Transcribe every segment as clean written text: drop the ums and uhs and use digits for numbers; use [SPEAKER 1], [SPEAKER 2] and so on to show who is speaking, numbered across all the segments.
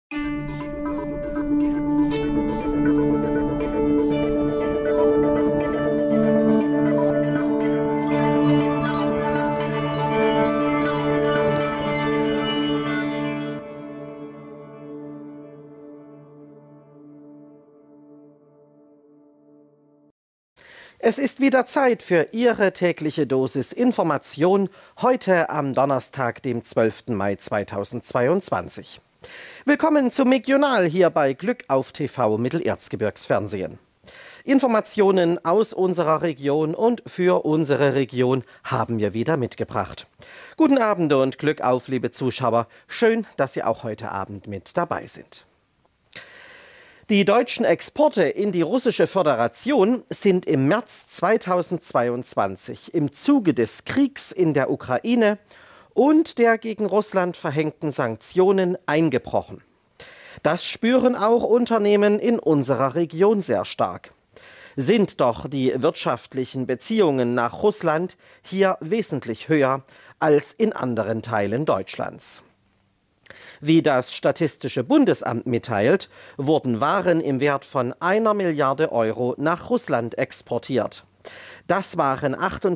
[SPEAKER 1] Es ist wieder Zeit für Ihre tägliche Dosis Information, heute am Donnerstag, dem 12. Mai 2022. Willkommen zum Regional hier bei Glück auf TV Mittelerzgebirgsfernsehen. Informationen aus unserer Region und für unsere Region haben wir wieder mitgebracht. Guten Abend und Glück auf, liebe Zuschauer. Schön, dass Sie auch heute Abend mit dabei sind. Die deutschen Exporte in die Russische Föderation sind im März 2022 im Zuge des Kriegs in der Ukraine und der gegen Russland verhängten Sanktionen eingebrochen. Das spüren auch Unternehmen in unserer Region sehr stark. Sind doch die wirtschaftlichen Beziehungen nach Russland hier wesentlich höher als in anderen Teilen Deutschlands. Wie das Statistische Bundesamt mitteilt, wurden Waren im Wert von 1 Milliarde Euro nach Russland exportiert. Das waren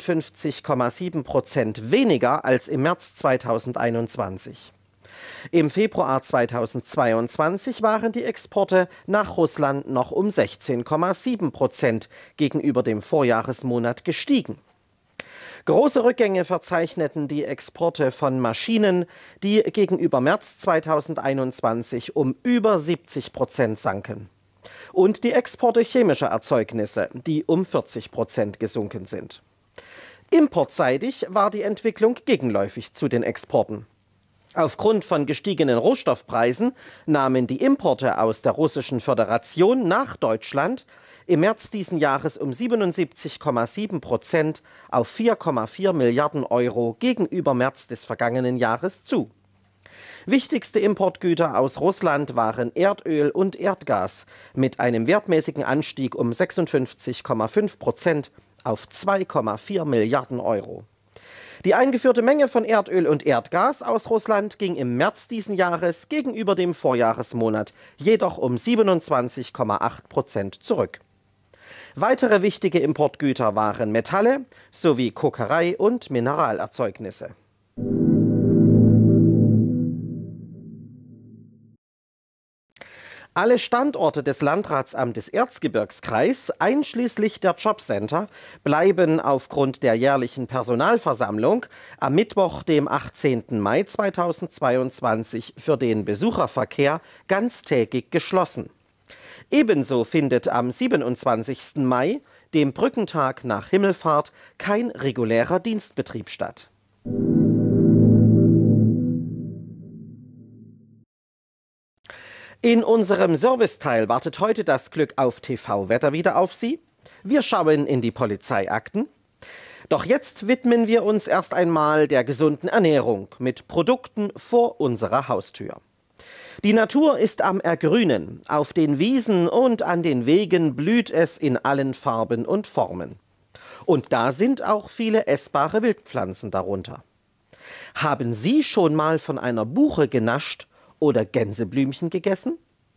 [SPEAKER 1] 58,7% weniger als im März 2021. Im Februar 2022 waren die Exporte nach Russland noch um 16,7% gegenüber dem Vorjahresmonat gestiegen. Große Rückgänge verzeichneten die Exporte von Maschinen, die gegenüber März 2021 um über 70% sanken. Und die Exporte chemischer Erzeugnisse, die um 40% gesunken sind. Importseitig war die Entwicklung gegenläufig zu den Exporten. Aufgrund von gestiegenen Rohstoffpreisen nahmen die Importe aus der Russischen Föderation nach Deutschland im März diesen Jahres um 77,7% auf 4,4 Milliarden Euro gegenüber März des vergangenen Jahres zu. Wichtigste Importgüter aus Russland waren Erdöl und Erdgas mit einem wertmäßigen Anstieg um 56,5% auf 2,4 Milliarden Euro. Die eingeführte Menge von Erdöl und Erdgas aus Russland ging im März diesen Jahres gegenüber dem Vorjahresmonat jedoch um 27,8% zurück. Weitere wichtige Importgüter waren Metalle sowie Kokerei und Mineralerzeugnisse. Alle Standorte des Landratsamtes Erzgebirgskreis, einschließlich der Jobcenter, bleiben aufgrund der jährlichen Personalversammlung am Mittwoch, dem 18. Mai 2022, für den Besucherverkehr ganztägig geschlossen. Ebenso findet am 27. Mai, dem Brückentag nach Himmelfahrt, kein regulärer Dienstbetrieb statt. In unserem Serviceteil wartet heute das Glück auf TV-Wetter wieder auf Sie. Wir schauen in die Polizeiakten. Doch jetzt widmen wir uns erst einmal der gesunden Ernährung mit Produkten vor unserer Haustür. Die Natur ist am Ergrünen. Auf den Wiesen und an den Wegen blüht es in allen Farben und Formen. Und da sind auch viele essbare Wildpflanzen darunter. Haben Sie schon mal von einer Buche genascht oder Gänseblümchen gegessen?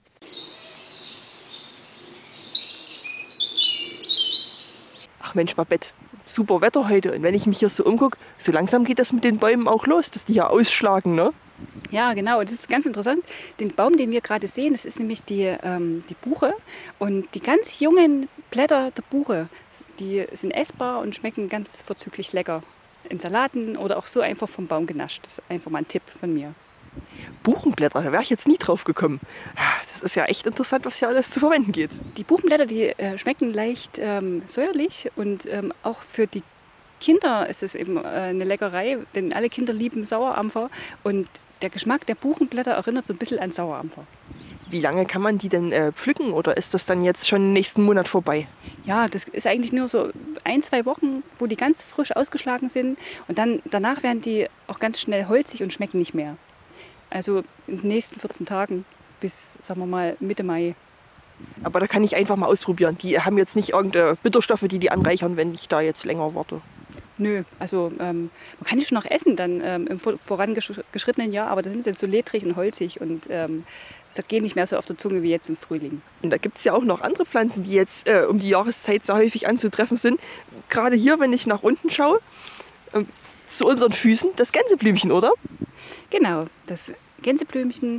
[SPEAKER 2] Ach Mensch, Babette, super Wetter heute. Und wenn ich mich hier so umgucke, so langsam geht das mit den Bäumen auch los, dass die hier ausschlagen, ne?
[SPEAKER 3] Ja, genau. Das ist ganz interessant. Den Baum, den wir gerade sehen, das ist nämlich die Buche. Und die ganz jungen Blätter der Buche, die sind essbar und schmecken ganz vorzüglich lecker. In Salaten oder auch so einfach vom Baum genascht. Das ist einfach mal ein Tipp von mir.
[SPEAKER 2] Buchenblätter, da wäre ich jetzt nie drauf gekommen. Das ist ja echt interessant, was hier alles zu verwenden geht.
[SPEAKER 3] Die Buchenblätter, die schmecken leicht säuerlich und auch für die Kinder ist es eben eine Leckerei, denn alle Kinder lieben Sauerampfer und der Geschmack der Buchenblätter erinnert so ein bisschen an Sauerampfer.
[SPEAKER 2] Wie lange kann man die denn pflücken oder ist das dann jetzt schon nächsten Monat vorbei?
[SPEAKER 3] Ja, das ist eigentlich nur so 1-2 Wochen, wo die ganz frisch ausgeschlagen sind und dann danach werden die auch ganz schnell holzig und schmecken nicht mehr. Also in den nächsten 14 Tagen bis, sagen wir mal, Mitte Mai.
[SPEAKER 2] Aber da kann ich einfach mal ausprobieren. Die haben jetzt nicht irgendeine Bitterstoffe, die anreichern, wenn ich da jetzt länger warte.
[SPEAKER 3] Nö, also man kann die schon noch essen dann im vorangeschrittenen Jahr, aber da sind sie jetzt so ledrig und holzig und zergehen nicht mehr so auf der Zunge wie jetzt im Frühling.
[SPEAKER 2] Und da gibt es ja auch noch andere Pflanzen, die jetzt um die Jahreszeit sehr häufig anzutreffen sind. Gerade hier, wenn ich nach unten schaue, zu unseren Füßen, das Gänseblümchen, oder?
[SPEAKER 3] Genau, das Gänseblümchen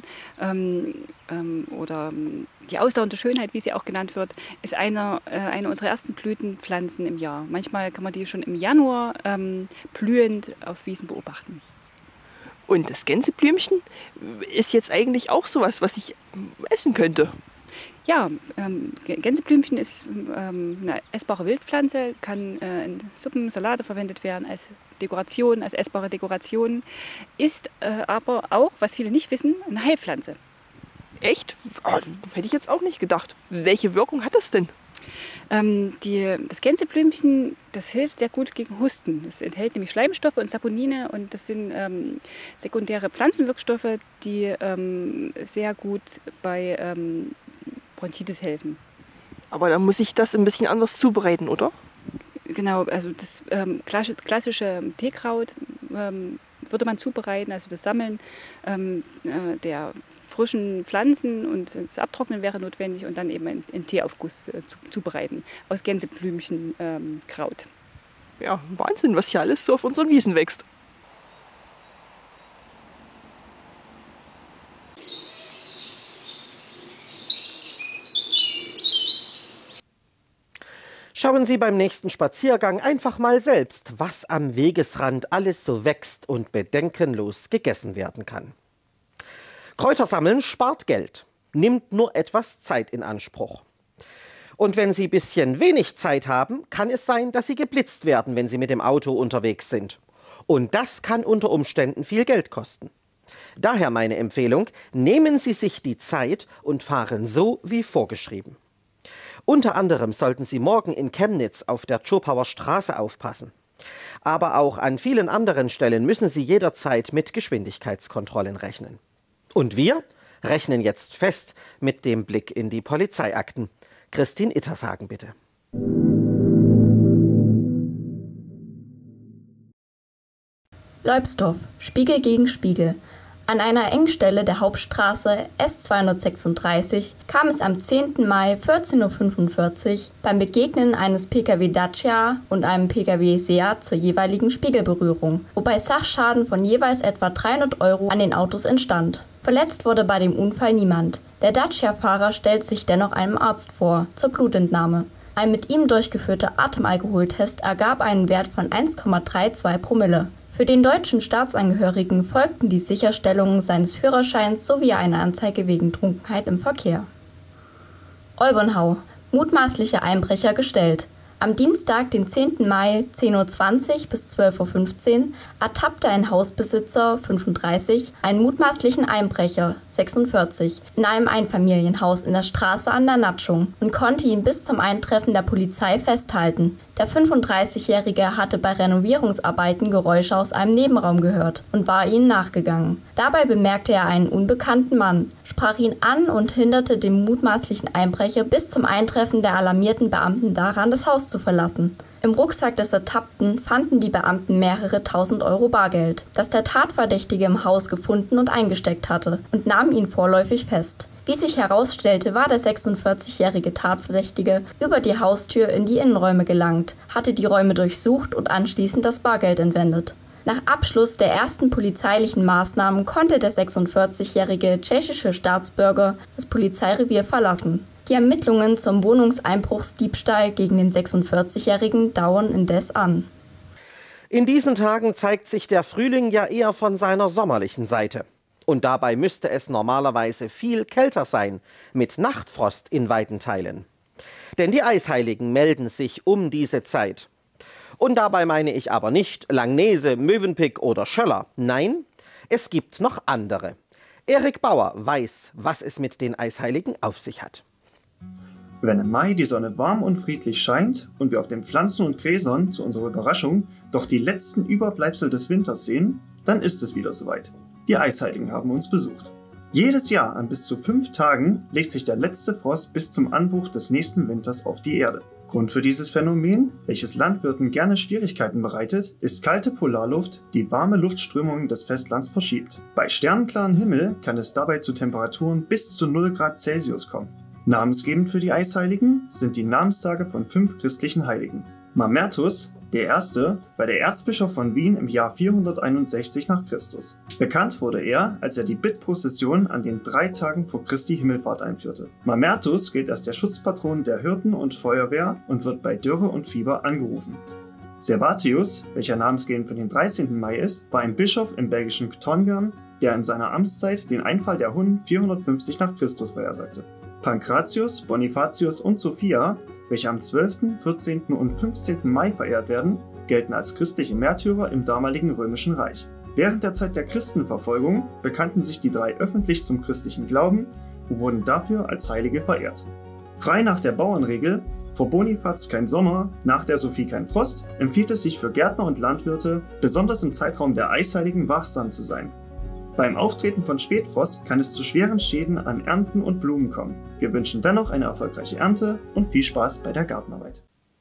[SPEAKER 3] oder die ausdauernde Schönheit, wie sie auch genannt wird, ist eine unserer ersten Blütenpflanzen im Jahr. Manchmal kann man die schon im Januar blühend auf Wiesen beobachten.
[SPEAKER 2] Und das Gänseblümchen ist jetzt eigentlich auch sowas, was ich essen könnte.
[SPEAKER 3] Ja, Gänseblümchen ist eine essbare Wildpflanze, kann in Suppen, Salate verwendet werden, als Dekoration, als essbare Dekoration, ist aber auch, was viele nicht wissen, eine Heilpflanze.
[SPEAKER 2] Echt? Oh, hätte ich jetzt auch nicht gedacht. Welche Wirkung hat das denn?
[SPEAKER 3] Das Gänseblümchen, das hilft sehr gut gegen Husten. Es enthält nämlich Schleimstoffe und Saponine und das sind sekundäre Pflanzenwirkstoffe, die sehr gut bei Bronchitis helfen.
[SPEAKER 2] Aber da muss ich das ein bisschen anders zubereiten, oder?
[SPEAKER 3] Genau, also das klassische Teekraut würde man zubereiten, also das Sammeln der frischen Pflanzen und das Abtrocknen wäre notwendig und dann eben in Teeaufguss zubereiten aus Gänseblümchenkraut.
[SPEAKER 2] Ja, Wahnsinn, was hier alles so auf unseren Wiesen wächst.
[SPEAKER 1] Schauen Sie beim nächsten Spaziergang einfach mal selbst, was am Wegesrand alles so wächst und bedenkenlos gegessen werden kann. Kräutersammeln spart Geld, nimmt nur etwas Zeit in Anspruch. Und wenn Sie ein bisschen wenig Zeit haben, kann es sein, dass Sie geblitzt werden, wenn Sie mit dem Auto unterwegs sind. Und das kann unter Umständen viel Geld kosten. Daher meine Empfehlung, nehmen Sie sich die Zeit und fahren so wie vorgeschrieben. Unter anderem sollten Sie morgen in Chemnitz auf der Zschopauer Straße aufpassen. Aber auch an vielen anderen Stellen müssen Sie jederzeit mit Geschwindigkeitskontrollen rechnen. Und wir rechnen jetzt fest mit dem Blick in die Polizeiakten. Christine Ittersagen, bitte.
[SPEAKER 4] Leubsdorf, Spiegel gegen Spiegel. An einer Engstelle der Hauptstraße S236 kam es am 10. Mai 14:45 Uhr beim Begegnen eines Pkw Dacia und einem Pkw Seat zur jeweiligen Spiegelberührung, wobei Sachschaden von jeweils etwa 300 € an den Autos entstand. Verletzt wurde bei dem Unfall niemand. Der Dacia-Fahrer stellt sich dennoch einem Arzt vor, zur Blutentnahme. Ein mit ihm durchgeführter Atemalkoholtest ergab einen Wert von 1,32 Promille. Für den deutschen Staatsangehörigen folgten die Sicherstellung seines Führerscheins sowie eine Anzeige wegen Trunkenheit im Verkehr. Olbernhau. Mutmaßliche Einbrecher gestellt. Am Dienstag, den 10. Mai, 10:20 Uhr bis 12:15 Uhr, ertappte ein Hausbesitzer, 35, einen mutmaßlichen Einbrecher, 46, in einem Einfamilienhaus in der Straße an der Natschung und konnte ihn bis zum Eintreffen der Polizei festhalten. Der 35-Jährige hatte bei Renovierungsarbeiten Geräusche aus einem Nebenraum gehört und war ihnen nachgegangen. Dabei bemerkte er einen unbekannten Mann, sprach ihn an und hinderte den mutmaßlichen Einbrecher bis zum Eintreffen der alarmierten Beamten daran, das Haus zu verlassen. Im Rucksack des Ertappten fanden die Beamten mehrere 1.000 € Bargeld, das der Tatverdächtige im Haus gefunden und eingesteckt hatte, und nahmen ihn vorläufig fest. Wie sich herausstellte, war der 46-jährige Tatverdächtige über die Haustür in die Innenräume gelangt, hatte die Räume durchsucht und anschließend das Bargeld entwendet. Nach Abschluss der ersten polizeilichen Maßnahmen konnte der 46-jährige tschechische Staatsbürger das Polizeirevier verlassen. Die Ermittlungen zum Wohnungseinbruchsdiebstahl gegen den 46-Jährigen dauern indes an.
[SPEAKER 1] In diesen Tagen zeigt sich der Frühling ja eher von seiner sommerlichen Seite. Und dabei müsste es normalerweise viel kälter sein, mit Nachtfrost in weiten Teilen. Denn die Eisheiligen melden sich um diese Zeit. Und dabei meine ich aber nicht Langnese, Mövenpick oder Schöller. Nein, es gibt noch andere. Erik Bauer weiß, was es mit den Eisheiligen auf sich hat.
[SPEAKER 5] Wenn im Mai die Sonne warm und friedlich scheint und wir auf den Pflanzen und Gräsern, zu unserer Überraschung, doch die letzten Überbleibsel des Winters sehen, dann ist es wieder soweit. Die Eisheiligen haben uns besucht. Jedes Jahr an bis zu 5 Tagen legt sich der letzte Frost bis zum Anbruch des nächsten Winters auf die Erde. Grund für dieses Phänomen, welches Landwirten gerne Schwierigkeiten bereitet, ist kalte Polarluft, die warme Luftströmungen des Festlands verschiebt. Bei sternenklaren Himmel kann es dabei zu Temperaturen bis zu 0 Grad Celsius kommen. Namensgebend für die Eisheiligen sind die Namenstage von 5 christlichen Heiligen. Mamertus, der Erste, war der Erzbischof von Wien im Jahr 461 nach Christus. Bekannt wurde er, als er die Bittprozession an den 3 Tagen vor Christi Himmelfahrt einführte. Mamertus gilt als der Schutzpatron der Hirten und Feuerwehr und wird bei Dürre und Fieber angerufen. Servatius, welcher namensgebend für den 13. Mai ist, war ein Bischof im belgischen Tongern, der in seiner Amtszeit den Einfall der Hunnen 450 nach Christus vorhersagte. Pankratius, Bonifatius und Sophia, welche am 12., 14. und 15. Mai verehrt werden, gelten als christliche Märtyrer im damaligen Römischen Reich. Während der Zeit der Christenverfolgung bekannten sich die 3 öffentlich zum christlichen Glauben und wurden dafür als Heilige verehrt. Frei nach der Bauernregel, vor Bonifaz kein Sommer, nach der Sophie kein Frost, empfiehlt es sich für Gärtner und Landwirte, besonders im Zeitraum der Eisheiligen wachsam zu sein. Beim Auftreten von Spätfrost kann es zu schweren Schäden an Ernten und Blumen kommen. Wir wünschen dennoch eine erfolgreiche Ernte und viel Spaß bei der Gartenarbeit.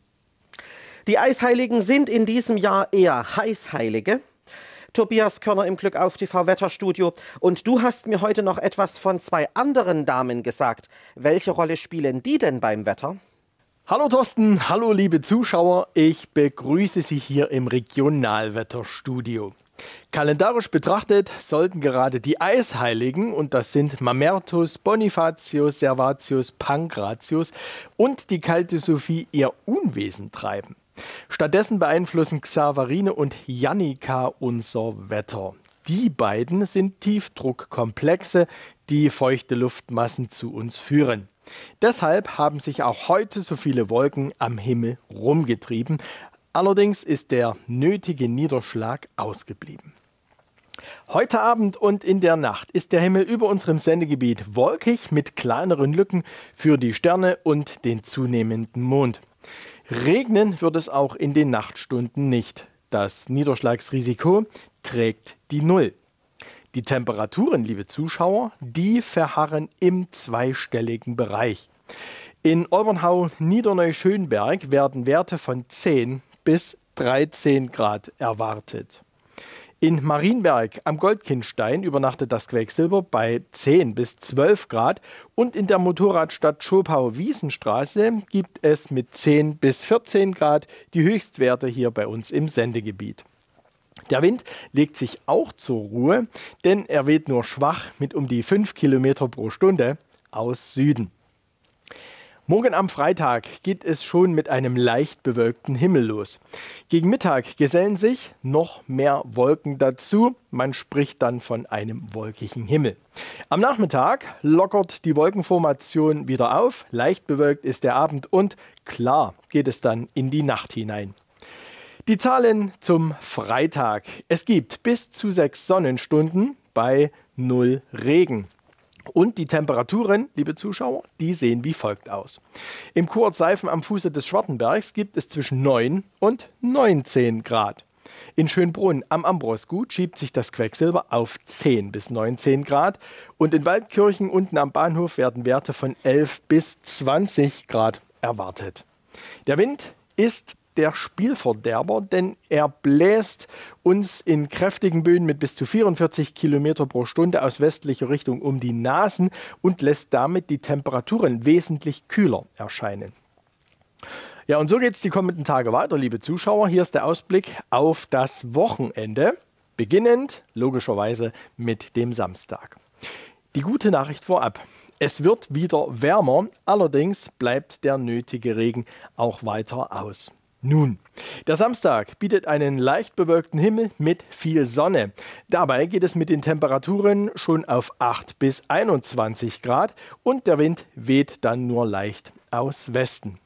[SPEAKER 1] Die Eisheiligen sind in diesem Jahr eher Heißheilige. Tobias Körner im Glück auf TV Wetterstudio. Und du hast mir heute noch etwas von 2 anderen Damen gesagt. Welche Rolle spielen die denn beim Wetter?
[SPEAKER 6] Hallo Thorsten, hallo liebe Zuschauer. Ich begrüße Sie hier im Regionalwetterstudio. Kalendarisch betrachtet sollten gerade die Eisheiligen, und das sind Mamertus, Bonifatius, Servatius, Pankratius und die kalte Sophie, ihr Unwesen treiben. Stattdessen beeinflussen Xaverine und Jannika unser Wetter. Die beiden sind Tiefdruckkomplexe, die feuchte Luftmassen zu uns führen. Deshalb haben sich auch heute so viele Wolken am Himmel rumgetrieben. Allerdings ist der nötige Niederschlag ausgeblieben. Heute Abend und in der Nacht ist der Himmel über unserem Sendegebiet wolkig mit kleineren Lücken für die Sterne und den zunehmenden Mond. Regnen wird es auch in den Nachtstunden nicht. Das Niederschlagsrisiko trägt die Null. Die Temperaturen, liebe Zuschauer, die verharren im zweistelligen Bereich. In Olbernhau-Niederneu-Schönberg werden Werte von 10 bis 13 Grad erwartet. In Marienberg am Goldkindstein übernachtet das Quecksilber bei 10 bis 12 Grad und in der Motorradstadt Schopau-Wiesenstraße gibt es mit 10 bis 14 Grad die Höchstwerte hier bei uns im Sendegebiet. Der Wind legt sich auch zur Ruhe, denn er weht nur schwach mit um die 5 Kilometer pro Stunde aus Süden. Morgen am Freitag geht es schon mit einem leicht bewölkten Himmel los. Gegen Mittag gesellen sich noch mehr Wolken dazu. Man spricht dann von einem wolkigen Himmel. Am Nachmittag lockert die Wolkenformation wieder auf. Leicht bewölkt ist der Abend und klar geht es dann in die Nacht hinein. Die Zahlen zum Freitag. Es gibt bis zu 6 Sonnenstunden bei 0 Regen. Und die Temperaturen, liebe Zuschauer, die sehen wie folgt aus. Im Kurort Seifen am Fuße des Schwartenbergs gibt es zwischen 9 und 19 Grad. In Schönbrunn am Ambrosgut schiebt sich das Quecksilber auf 10 bis 19 Grad. Und in Waldkirchen unten am Bahnhof werden Werte von 11 bis 20 Grad erwartet. Der Wind ist der Spielverderber, denn er bläst uns in kräftigen Böen mit bis zu 44 Kilometer pro Stunde aus westlicher Richtung um die Nasen und lässt damit die Temperaturen wesentlich kühler erscheinen. Ja, und so geht es die kommenden Tage weiter, liebe Zuschauer. Hier ist der Ausblick auf das Wochenende, beginnend logischerweise mit dem Samstag. Die gute Nachricht vorab. Es wird wieder wärmer, allerdings bleibt der nötige Regen auch weiter aus. Nun, der Samstag bietet einen leicht bewölkten Himmel mit viel Sonne. Dabei geht es mit den Temperaturen schon auf 8 bis 21 Grad und der Wind weht dann nur leicht aus Westen.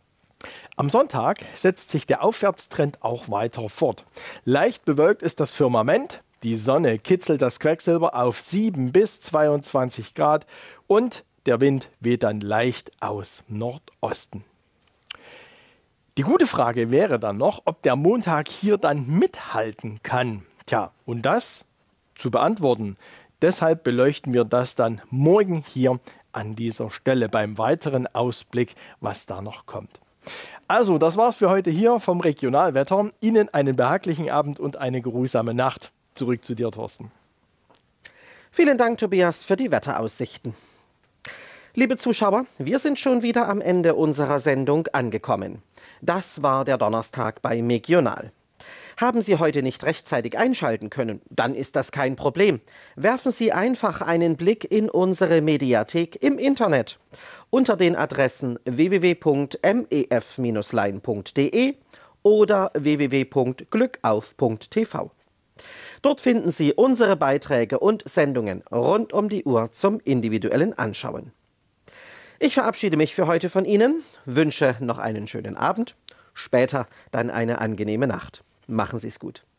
[SPEAKER 6] Am Sonntag setzt sich der Aufwärtstrend auch weiter fort. Leicht bewölkt ist das Firmament, die Sonne kitzelt das Quecksilber auf 7 bis 22 Grad und der Wind weht dann leicht aus Nordosten. Die gute Frage wäre dann noch, ob der Montag hier dann mithalten kann. Tja, und das zu beantworten, deshalb beleuchten wir das dann morgen hier an dieser Stelle beim weiteren Ausblick, was da noch kommt. Also, das war's für heute hier vom Regionalwetter. Ihnen einen behaglichen Abend und eine geruhsame Nacht. Zurück zu dir, Thorsten.
[SPEAKER 1] Vielen Dank, Tobias, für die Wetteraussichten. Liebe Zuschauer, wir sind schon wieder am Ende unserer Sendung angekommen. Das war der Donnerstag bei Megional. Haben Sie heute nicht rechtzeitig einschalten können, dann ist das kein Problem. Werfen Sie einfach einen Blick in unsere Mediathek im Internet unter den Adressen www.mef-lein.de oder www.glückauf.tv. Dort finden Sie unsere Beiträge und Sendungen rund um die Uhr zum individuellen Anschauen. Ich verabschiede mich für heute von Ihnen, wünsche noch einen schönen Abend, später dann eine angenehme Nacht. Machen Sie es gut.